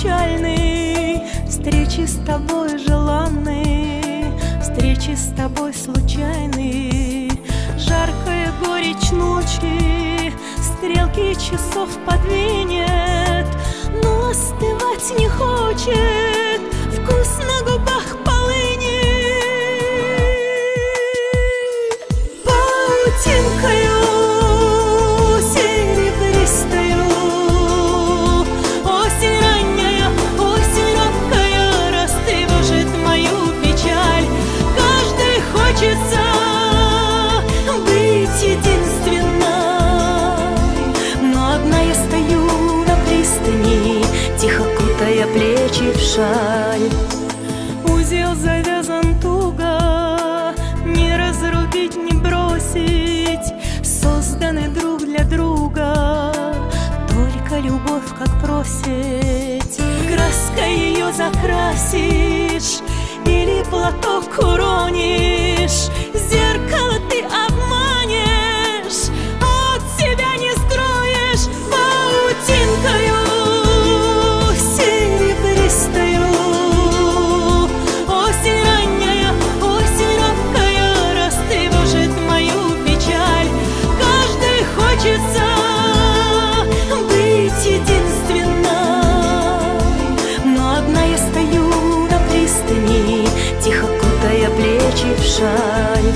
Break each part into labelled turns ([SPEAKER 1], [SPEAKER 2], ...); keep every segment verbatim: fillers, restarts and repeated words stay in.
[SPEAKER 1] печальный, встречи с тобой желанные, встречи с тобой случайные. Жаркая горечь ночи, стрелки часов подвинет, но остывать не хочет вкус на губах полыни. Паутинкою серебристою осень ранняя, осень робкая растревожит мою печаль. Каждый хочется быть единственной, но одна я стою на пристани, тихо кутая плечи в шаль. Узел завязан туго, не разрубить, не бросить, созданы друг для друга, только любовь как просить. Краской ее закрасишь или платок уронишь, зеркало ты обманешь, от себя не скроешь. Паутинкою серебристою осень ранняя, осень робкая растревожит мою печаль. Каждый хочется быть единственной, но одна я стою на пристани, тихо кутая плечи в шаль.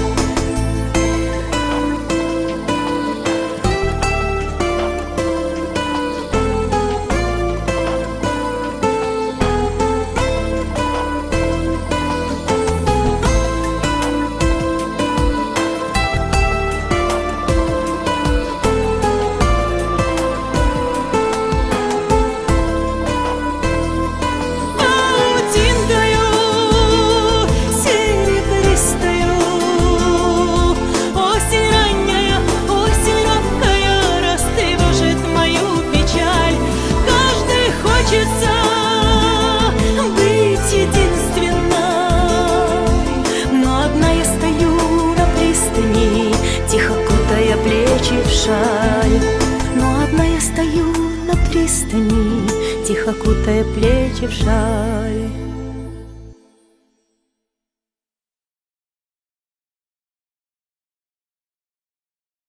[SPEAKER 1] Но одна я стою на пристани, тихо кутая плечи в шаль.